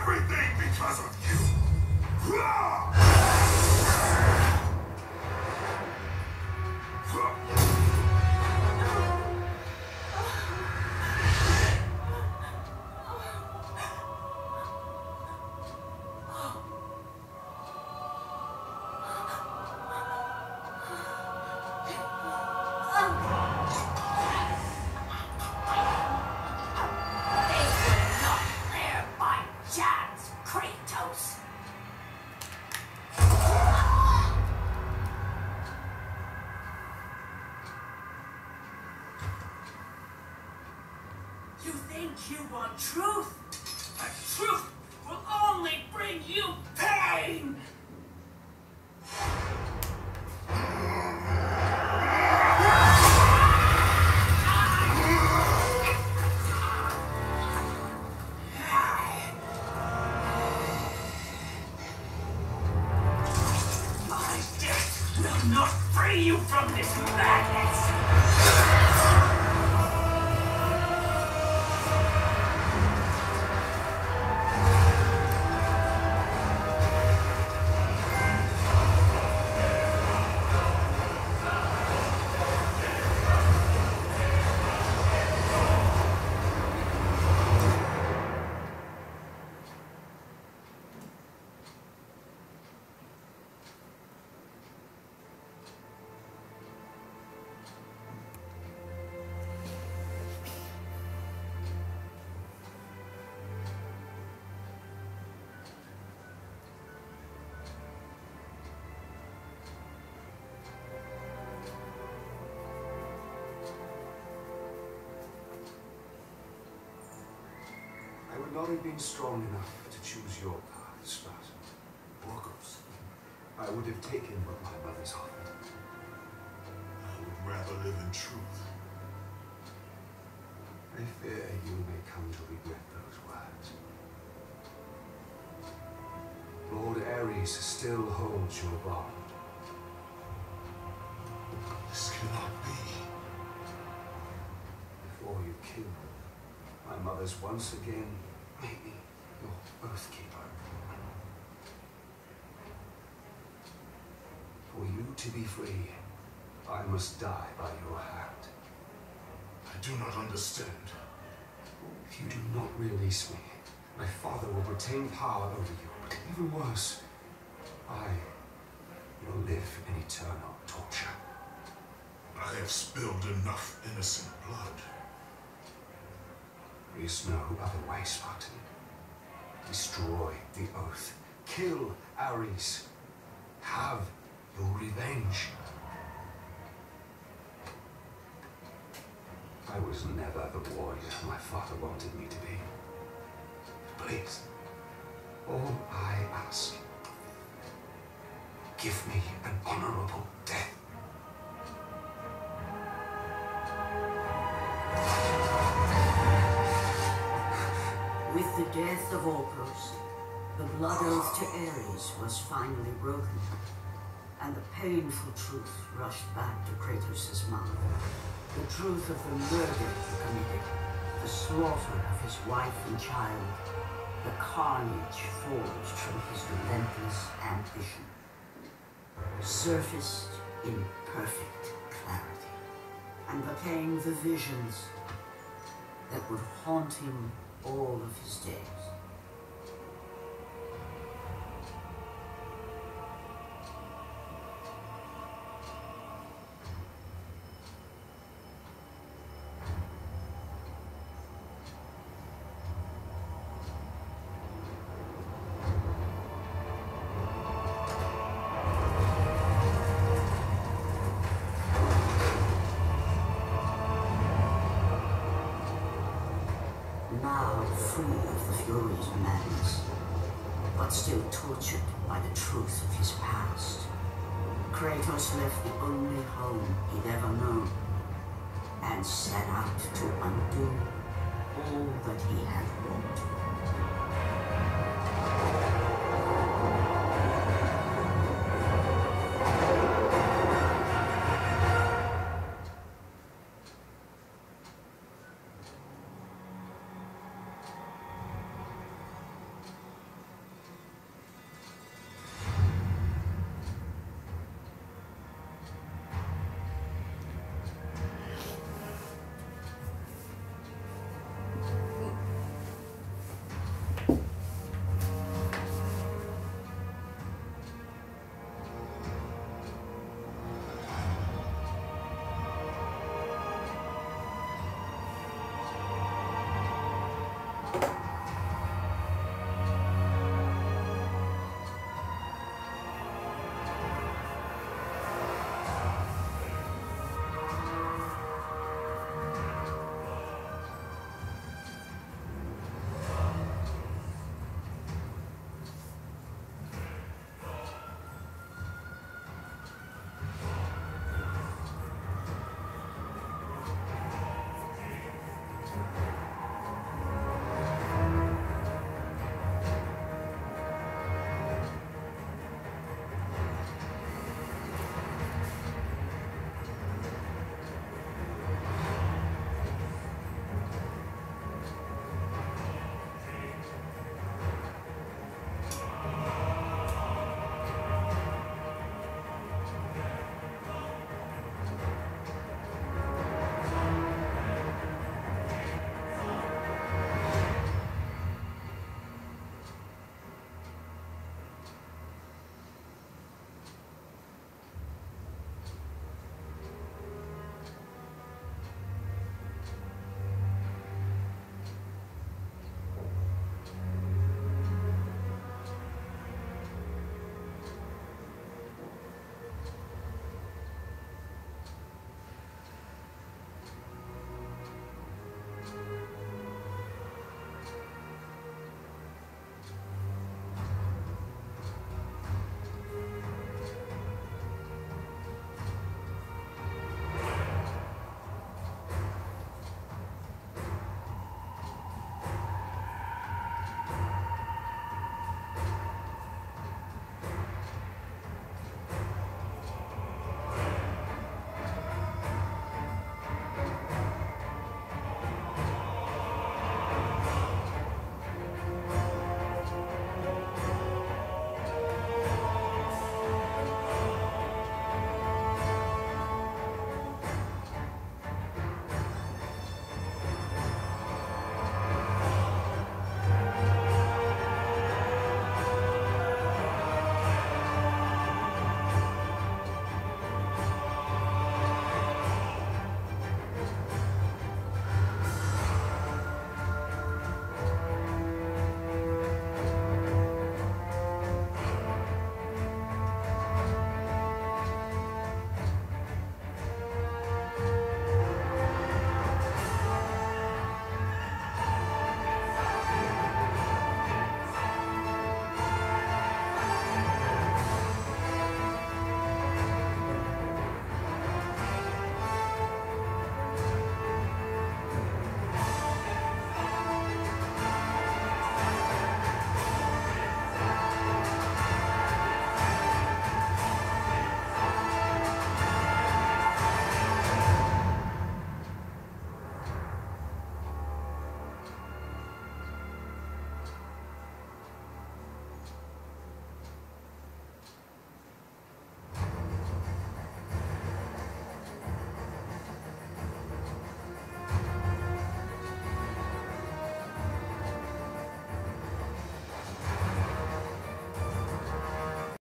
everything because of you! You think you want truth? But truth will only bring you pain! My death will not free you from this madness! I would not have been strong enough to choose your path, Spartan. Orcus. I would have taken what my mother's offered. I would rather live in truth. I fear you may come to regret those words. Lord Ares still holds your bond. This cannot be. Before you kill my mother's once again, make me your oath keeper. For you to be free, I must die by your hand. I do not understand. If you do not release me, my father will retain power over you. But even worse, I will live in eternal torture. I have spilled enough innocent blood. There is no other way, Spartan. Destroy the oath. Kill Ares. Have your revenge. I was never the warrior my father wanted me to be. Please, all I ask, give me an honorable death. With the death of Orcus, the blood oath to Ares was finally broken, and the painful truth rushed back to Kratos' mind. The truth of the murder he committed, the slaughter of his wife and child, the carnage forged from his relentless ambition, surfaced in perfect clarity, and became the visions that would haunt him all of his days. Now free of the furies of madness, but still tortured by the truth of his past, Kratos left the only home he'd ever known and set out to undo all that he had wrought.